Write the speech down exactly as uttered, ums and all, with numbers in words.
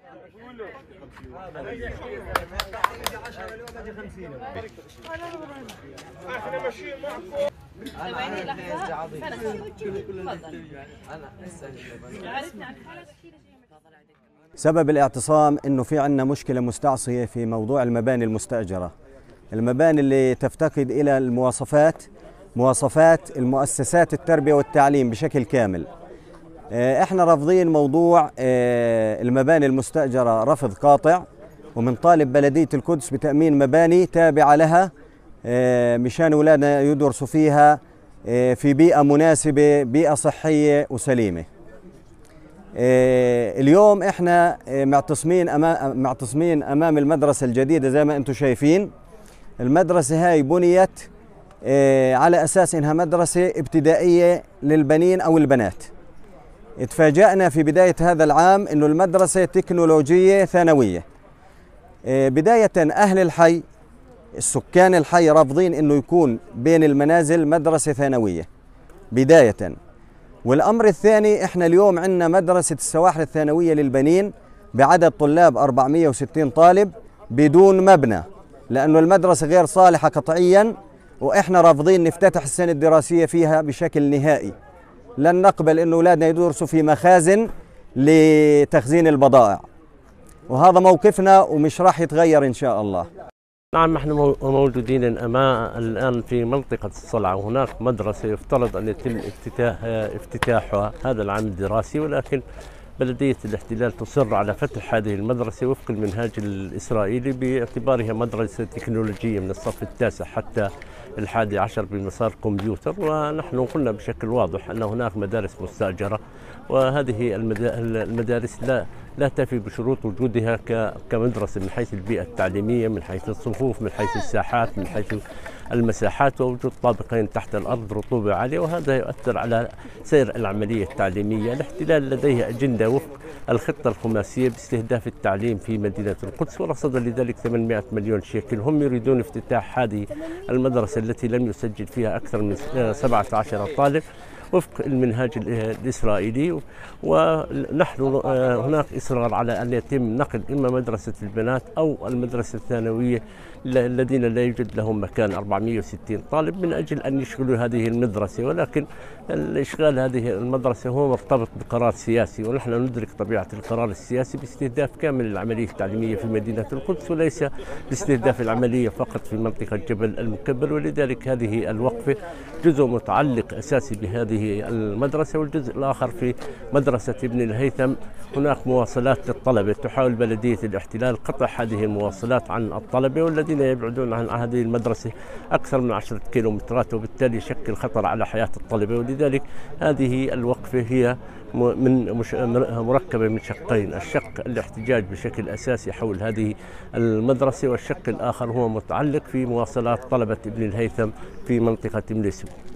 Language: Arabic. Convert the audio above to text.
احنا ماشيين معكم. ثواني لحظة. سبب الاعتصام انه في عندنا مشكله مستعصيه في موضوع المباني المستاجره، المباني اللي تفتقد الى المواصفات مواصفات المؤسسات التربيه والتعليم بشكل كامل. احنا رافضين موضوع المباني المستاجره رفض قاطع، ومنطالب بلديه القدس بتامين مباني تابعه لها مشان اولادنا يدرسوا فيها في بيئه مناسبه، بيئه صحيه وسليمه. اليوم احنا معتصمين امام معتصمين امام المدرسه الجديده زي ما انتم شايفين. المدرسه هاي بنيت على اساس انها مدرسه ابتدائيه للبنين او البنات. اتفاجأنا في بدايه هذا العام انه المدرسه تكنولوجيه ثانويه. بدايه اهل الحي السكان الحي رافضين انه يكون بين المنازل مدرسه ثانويه بدايه. والأمر الثاني، إحنا اليوم عندنا مدرسة السواحل الثانوية للبنين بعدد طلاب أربعمئة وستين طالب بدون مبنى، لأنه المدرسة غير صالحة قطعيا، وإحنا رافضين نفتتح السنة الدراسية فيها بشكل نهائي. لن نقبل إنه أولادنا يدرسوا في مخازن لتخزين البضائع، وهذا موقفنا ومش راح يتغير إن شاء الله. نعم، نحن موجودين أمام الآن في منطقة الصلعة، وهناك مدرسة يفترض أن يتم افتتاح افتتاحها هذا العام الدراسي، ولكن بلدية الاحتلال تصر على فتح هذه المدرسة وفق المنهاج الإسرائيلي باعتبارها مدرسة تكنولوجية من الصف التاسع حتى الحادي عشر بمسار كمبيوتر. ونحن قلنا بشكل واضح أن هناك مدارس مستأجرة، وهذه المدارس لا لا تفي بشروط وجودها كمدرسة من حيث البيئة التعليمية، من حيث الصفوف، من حيث الساحات، من حيث المساحات، ووجود طابقين تحت الأرض، رطوبة عالية، وهذا يؤثر على سير العملية التعليمية. الاحتلال لديه أجندة وفق الخطة الخماسية باستهداف التعليم في مدينة القدس، ورصد لذلك ثمانمئة مليون شيكل. هم يريدون افتتاح هذه المدرسة التي لم يسجل فيها أكثر من سبعة عشر طالب وفق المنهاج الإسرائيلي، ونحن هناك إصرار على أن يتم نقل إما مدرسة البنات أو المدرسة الثانوية الذين لا يوجد لهم مكان أربعمئة وستين طالب من أجل أن يشغلوا هذه المدرسة. ولكن الإشغال هذه المدرسة هو مرتبط بقرار سياسي، ونحن ندرك طبيعة القرار السياسي باستهداف كامل العملية التعليمية في مدينة القدس، وليس باستهداف العملية فقط في منطقة جبل المكبر. ولذلك هذه الوقفة جزء متعلق أساسي بهذه المدرسة، والجزء الآخر في مدرسة ابن الهيثم هناك مواصلات للطلبة. تحاول بلدية الاحتلال قطع هذه المواصلات عن الطلبة والذين يبعدون عن هذه المدرسة أكثر من عشرة كيلومترات، وبالتالي يشكل خطر على حياة الطلبة. ولذلك هذه الوقفة هي من مركبة من شقين: الشق الاحتجاج بشكل أساسي حول هذه المدرسة، والشق الآخر هو متعلق في مواصلات طلبة ابن الهيثم في منطقة مليسو.